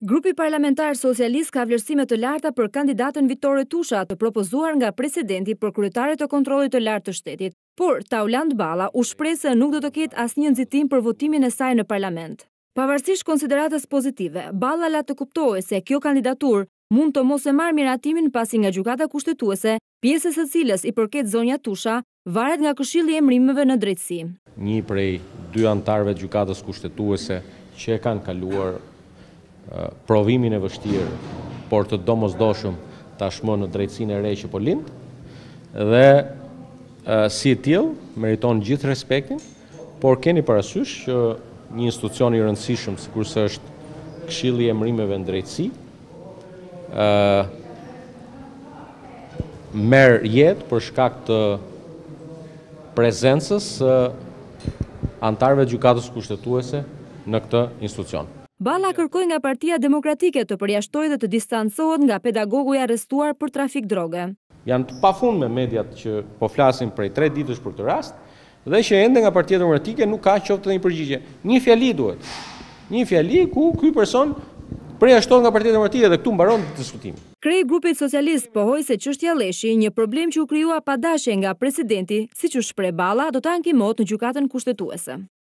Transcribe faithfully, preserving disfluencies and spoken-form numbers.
Grupi parlamentar socialist ka vlerësime të larta për kandidatën Vitore Tusha të propozuar nga presidenti për kryetare të kontrollit të lartë të shtetit, por Tauland Balla u shpreh se nuk do të ketë asnjë nxitim për votimin e saj në parlament. Pavarësisht konsideratës pozitive, Balla la të kuptojë se kjo kandidaturë mund të mos e marrë miratimin pasi nga gjykata kushtetuese, pjesës së cilës i përket zonja Tusha, varet nga Këshilli i Emërimeve në drejtësi. Një prej dy antarëve të gjykatës kushtetuese që e kanë kaluar provimin e vështirë, por të domosdoshëm tashmë në drejtësinë e re që po lind, dhe e, si e tillë meriton gjithë respektin, por keni parasysh që një institucion i rëndësishëm sikurse është Këshilli i Emërimeve në drejtësi, ë merr jetë për shkak të prezencës së antarëve të gjykatës kushtetuese në këtë institucion. Balla kërkoi nga Partia Demokratike të përjashtojë dhe të distancohet nga pedagogu i arrestuar për trafik droge. Janë të pafundme mediat që po flasin prej tre ditësh për këtë rast dhe që ende nga Partia Demokratike nuk ka qoftë dhe një përgjigje. Një fjali duhet. Një fjali ku ky person përjashtohet nga Partia Demokratike dhe këtu mbaron diskutimi. Kreu i grupit socialist pohoi se çështja Leshi, një problem që u krijua pa dashje nga presidenti, siç u shpreh Balla, do ta ankimohet në gjykatën kushtetuese.